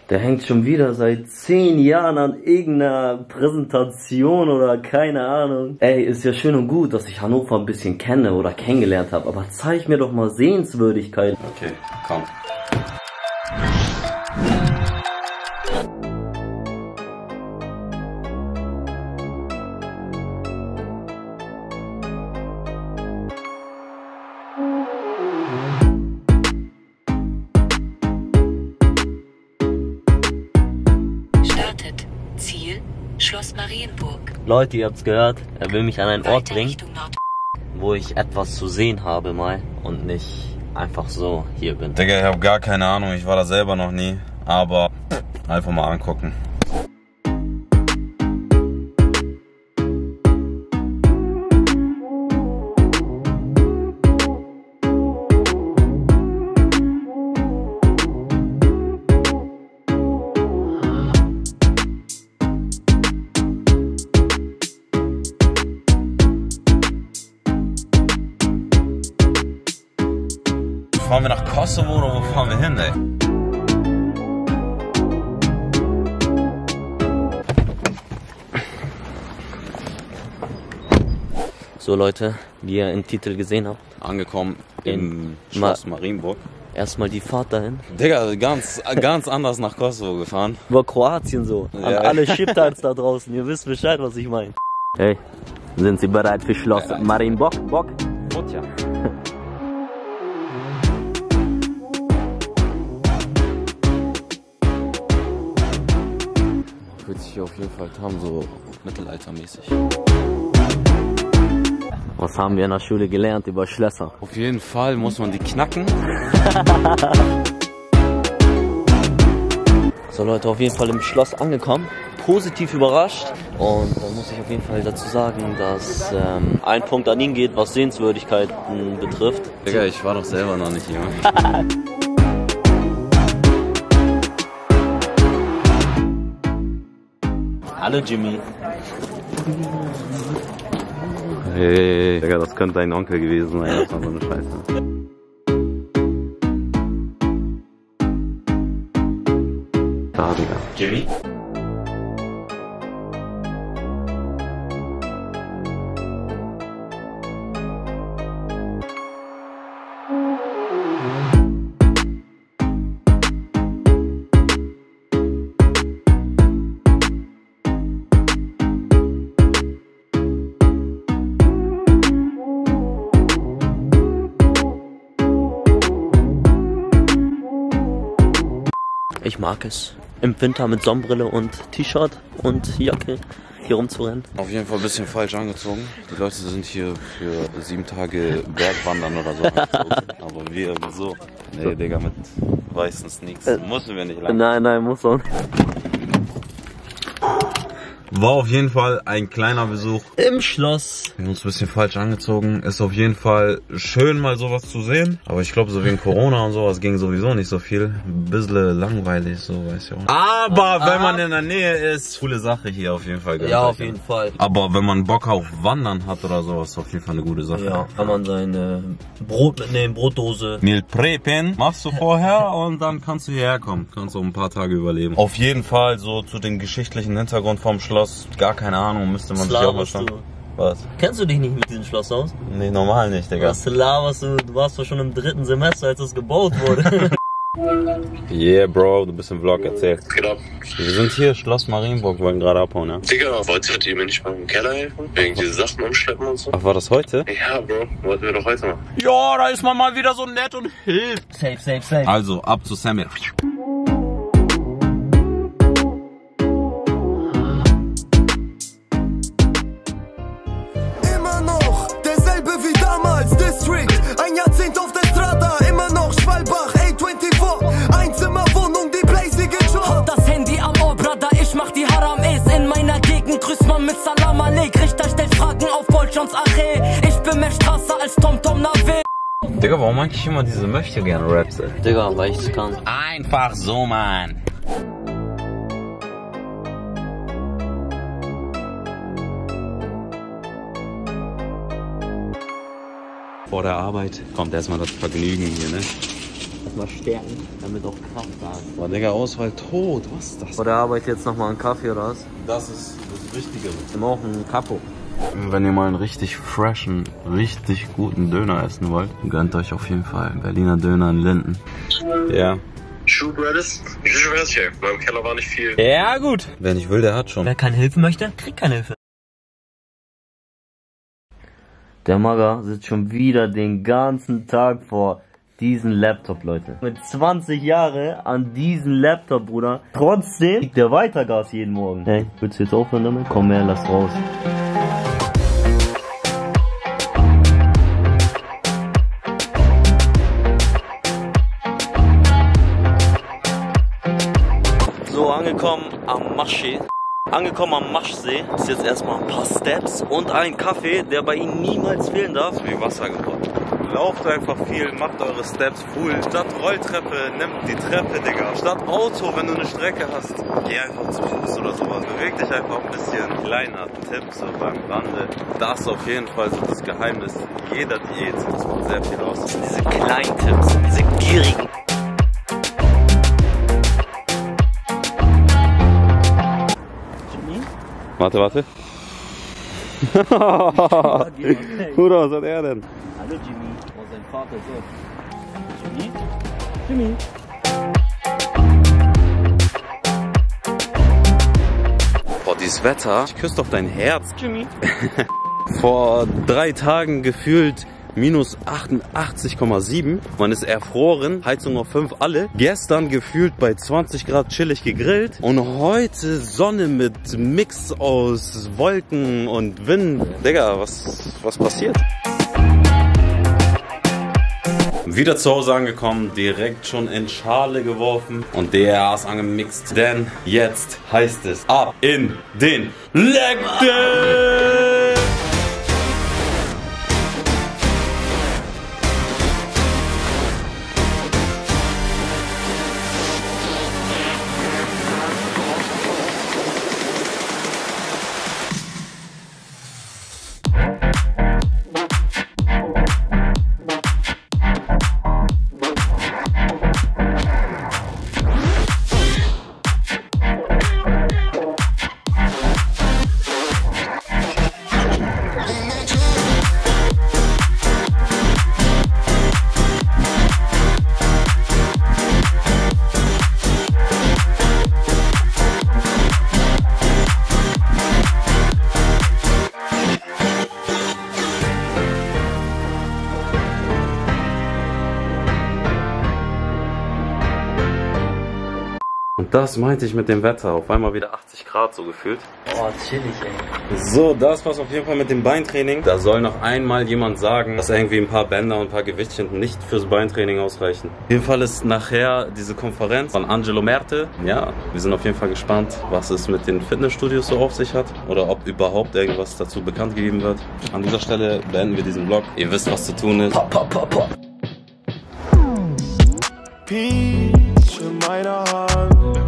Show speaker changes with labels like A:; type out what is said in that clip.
A: Der hängt schon wieder seit 10 Jahren an irgendeiner Präsentation oder keine Ahnung. Ey, ist ja schön und gut, dass ich Hannover ein bisschen kenne oder kennengelernt habe, aber zeig mir doch mal Sehenswürdigkeiten.
B: Okay, komm.
C: Ziel Schloss Marienburg.
A: Leute, ihr habt's gehört, er will mich an einen Ort bringen, wo ich etwas zu sehen habe mal und nicht einfach so hier bin.
B: Digga, ich habe gar keine Ahnung, ich war da selber noch nie, aber einfach mal angucken. Fahren wir nach Kosovo oder wo fahren wir hin, ey?
A: So Leute, wie ihr im Titel gesehen habt.
B: Angekommen im Schloss Marienburg.
A: Erstmal die Fahrt dahin.
B: Digga, ganz anders nach Kosovo gefahren.
A: Über Kroatien so. An alle Shiptards da draußen, ihr wisst Bescheid, was ich meine. Hey, sind Sie bereit für Schloss Marienburg? Bock?
B: Tja. Fühlt sich auf jeden Fall haben, so mittelaltermäßig.
A: Was haben wir in der Schule gelernt über Schlösser?
B: Auf jeden Fall muss man die knacken.
A: So Leute, auf jeden Fall im Schloss angekommen. Positiv überrascht. Und da muss ich auf jeden Fall dazu sagen, dass ein Punkt an ihn geht, was Sehenswürdigkeiten betrifft.
B: Digga, ich war doch selber noch nicht hier.
A: Hallo Jimmy.
B: Hey, Digga, das könnte dein Onkel gewesen sein, das war so eine Scheiße. Da, Digga.
A: Jimmy? Ich mag es, im Winter mit Sonnenbrille und T-Shirt und Jacke hier rumzurennen.
B: Auf jeden Fall ein bisschen falsch angezogen. Die Leute sind hier für 7 Tage Bergwandern oder so angezogen. Aber wir so. Nee, Digga, mit weißen Sneaks müssen wir nicht lang.
A: Nein, muss auch nicht.
B: War auf jeden Fall ein kleiner Besuch
A: Im Schloss.
B: Wir haben uns ein bisschen falsch angezogen. Ist auf jeden Fall schön, mal sowas zu sehen. Aber ich glaube, so wegen Corona und sowas ging sowieso nicht so viel. Ein bisschen langweilig, so, weiß ich auch. Aber wenn man in der Nähe ist, coole Sache hier auf jeden Fall.
A: Ja, auf jeden Fall.
B: Aber wenn man Bock auf Wandern hat oder sowas, ist auf jeden Fall eine gute Sache.
A: Ja, kann man sein Brot mitnehmen, Brotdose.
B: Meal Prepen machst du vorher und dann kannst du hierher kommen. Kannst auch ein paar Tage überleben. Auf jeden Fall so zu dem geschichtlichen Hintergrund vom Schloss. Gar keine Ahnung, müsste man sich auch mal schauen. Was?
A: Kennst du dich nicht mit diesem Schloss aus?
B: Nee, normal nicht, Digga.
A: Was laberst du? Du warst doch schon im 3. Semester, als es gebaut wurde.
B: Yeah, Bro, du bist im Vlog, erzähl.
D: Genau.
B: Wir sind hier, Schloss Marienburg, wollen gerade abhauen, ja?
D: Digga, wolltet ihr mir nicht mal im Keller helfen? Wegen diese Sachen umschleppen und so?
B: Ach, war das heute?
D: Ja, Bro, wollten wir doch heute machen.
B: Ja, da ist man mal wieder so nett und hilft.
A: Safe.
B: Also, ab zu Samir.
E: Immer noch derselbe wie damals, District. Ein Jahrzehnt auf der Strada, immer noch Schwalbach, A24. Einzimmerwohnung, die blazige Job.
F: Hab das Handy am Ohr, Brother, ich mach die Haram-Es. In meiner Gegend grüßt man mit Salam Aleik. Richter stellt Fragen auf Bolschons Ache. Ich bin mehr Straße als TomTom Nave.
B: Digga, warum eigentlich immer diese Möchtegern-Raps?
A: Digga, weil ich's kann.
B: Einfach so, Mann. Vor der Arbeit kommt erstmal das Vergnügen hier, ne?
A: erstmal stärken, damit auch Kraft da ist.
B: Boah, Digga, Auswahl tot. Was ist das?
A: Oder arbeitet jetzt nochmal einen Kaffee oder was?
B: Das ist das Wichtige.
A: Wir brauchen einen Capo.
B: Wenn ihr mal einen richtig freshen, richtig guten Döner essen wollt, gönnt euch auf jeden Fall Berliner Döner in Linden. Ja.
D: Shoe Brothers? Ich weiß hier. In meinem Keller war nicht viel.
F: Ja, gut.
B: Wer nicht will, der hat schon.
F: Wer keine Hilfe möchte, kriegt keine Hilfe.
A: Der Maga sitzt schon wieder den ganzen Tag vor diesem Laptop, Leute. Mit 20 Jahren an diesem Laptop, Bruder. Trotzdem kriegt der weiter Gas jeden Morgen. Hey, willst du jetzt aufhören damit? Komm her, lass raus. So, angekommen am Maschsee. Angekommen am Maschsee ist jetzt erstmal ein paar Steps und ein Kaffee, der bei Ihnen niemals fehlen darf.
B: Wie Wasser geworden. Lauft einfach viel, macht eure Steps cool. Statt Rolltreppe, nehmt die Treppe, Digga. Statt Auto, wenn du eine Strecke hast, geh einfach zu Fuß oder sowas. Beweg dich einfach ein bisschen. Kleiner Tipp so beim Rande. Das ist auf jeden Fall so das Geheimnis jeder Diät. Das macht sehr viel aus.
A: Diese kleinen Tipps, diese gierigen.
B: Warte. Bruder, was hat er denn?
A: Hallo Jimmy, oh, sein Vater so. Jimmy?
B: Boah, dieses Wetter. Ich küsse doch dein Herz. Jimmy. Vor 3 Tagen gefühlt minus 88,7. Man ist erfroren. Heizung auf 5 alle. Gestern gefühlt bei 20 Grad chillig gegrillt. Und heute Sonne mit Mix aus Wolken und Wind. Digga, was passiert? Wieder zu Hause angekommen, direkt schon in Schale geworfen und der ist angemixt. Denn jetzt heißt es ab in den Leg Day! Und das meinte ich mit dem Wetter. Auf einmal wieder 80 Grad so gefühlt.
A: Oh, chillig, ey.
B: So, das war's auf jeden Fall mit dem Beintraining. Da soll noch einmal jemand sagen, dass irgendwie ein paar Bänder und ein paar Gewichtchen nicht fürs Beintraining ausreichen. Auf jeden Fall ist nachher diese Konferenz von Angelo Merte. Ja, wir sind auf jeden Fall gespannt, was es mit den Fitnessstudios so auf sich hat. Oder ob überhaupt irgendwas dazu bekannt gegeben wird. An dieser Stelle beenden wir diesen Vlog. Ihr wisst, was zu tun ist.
E: Peach in meiner Hand.